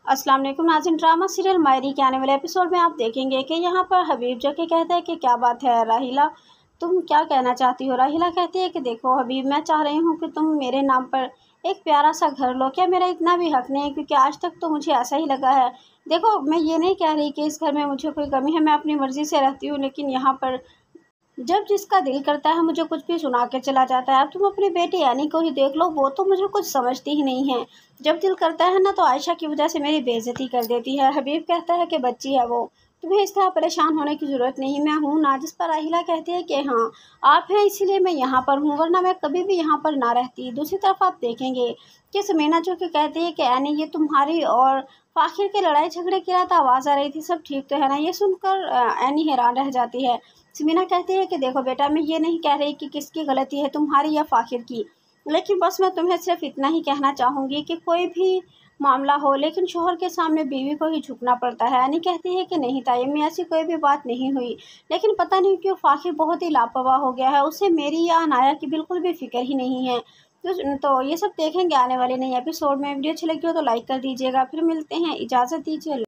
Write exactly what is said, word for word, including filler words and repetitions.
अस्सलाम वालेकुम नाज़रीन। ड्रामा सीरियल मायरी के आने वाले एपिसोड में आप देखेंगे कि यहाँ पर हबीब जो कि कहता है कि क्या बात है राहिला, तुम क्या कहना चाहती हो। राहिला कहती है कि देखो हबीब, मैं चाह रही हूँ कि तुम मेरे नाम पर एक प्यारा सा घर लो। क्या मेरा इतना भी हक नहीं है? क्योंकि आज तक तो मुझे ऐसा ही लगा है। देखो, मैं ये नहीं कह रही कि इस घर में मुझे कोई कमी है, मैं अपनी मर्ज़ी से रहती हूँ, लेकिन यहाँ पर जब जिसका दिल करता है मुझे कुछ भी सुना के चला जाता है। अब तुम अपनी बेटी यानी को ही देख लो, वो तो मुझे कुछ समझती ही नहीं है। जब दिल करता है ना तो आयशा की वजह से मेरी बेइज्जती कर देती है। हबीब कहता है कि बच्ची है वो, तुम्हें इस तरह परेशान होने की ज़रूरत नहीं, मैं हूँ ना। जिस पर राहिला कहती है कि हाँ, आप हैं इसीलिए मैं यहाँ पर हूँ, वरना मैं कभी भी यहाँ पर ना रहती। दूसरी तरफ आप देखेंगे कि समीना जो कि कहती है कि एनी, ये तुम्हारी और फाखिर के लड़ाई झगड़े की रात आवाज़ आ रही थी, सब ठीक तो है ना। ये सुनकर अ, एनी हैरान रह जाती है। समीना कहती है कि देखो बेटा, मैं ये नहीं कह रही कि किसकी गलती है, तुम्हारी या फाखिर की, लेकिन बस मैं तुम्हें सिर्फ इतना ही कहना चाहूँगी कि कोई भी मामला हो, लेकिन शोहर के सामने बीवी को ही झुकना पड़ता है। यानी कहती है कि नहीं तायम्मी, ऐसी कोई भी बात नहीं हुई, लेकिन पता नहीं क्यों फाखिर बहुत ही लापरवाह हो गया है, उसे मेरी या अनाया की बिल्कुल भी फिक्र ही नहीं है। तो, तो ये सब देखेंगे आने वाले नए एपिसोड में। वीडियो अच्छी लगी हो तो लाइक कर दीजिएगा। फिर मिलते हैं, इजाज़त दीजिए।